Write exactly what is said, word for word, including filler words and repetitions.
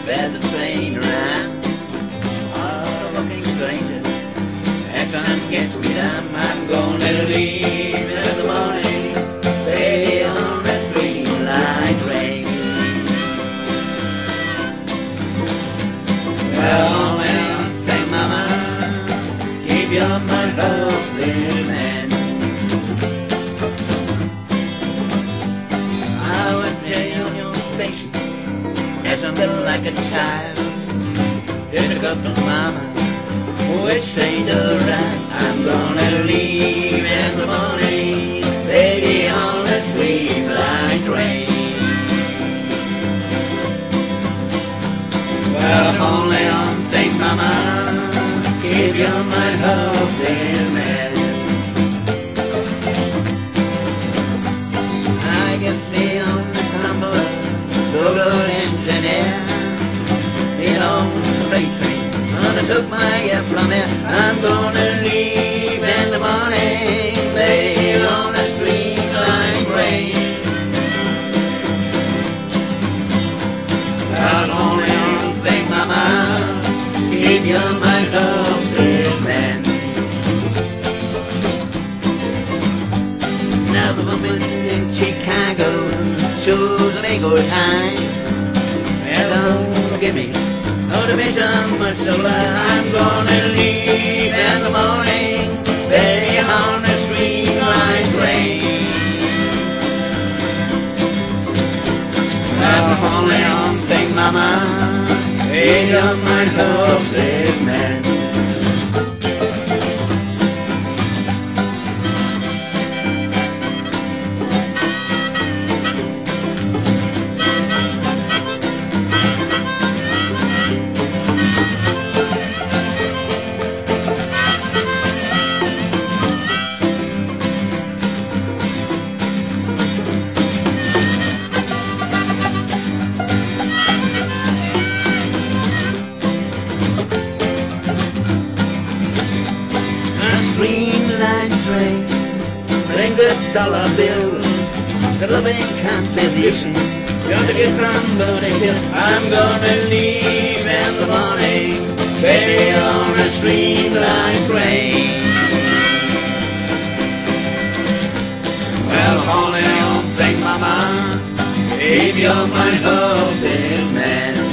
There's a train around, all looking strangers. And come catch me down, I'm gonna leave in the morning, baby, on the streetlight train. Well, well, say mama, keep your mind off this man. I would jail on your station as I'm little like a child. Just a couple of mama, which ain't alright. I'm gonna leave in the morning, baby, on the streetlight train. Well, only on Saint Mama, keep your mind off this man. I get me on the Cumberland, good engineer, me on the freight train. I took my gift from here. I'm gonna leave in the morning, babe, on the streetlight train. I'll only on Saint Mama, keep your mind off this man. Now the woman in Chicago shows a big old time. Well, don't give me motivation, much of love. I'm gonna leave in the morning, baby, on the streetlight train. I'm only on Saint Mama, keep your mind off this man. Streetlight train, bring the dollar bills to the big composition. Gonna get somebody killed. I'm gonna leave in the morning, baby, on a streetlight train. Well, only on Saint Mama, keep your mind off this man.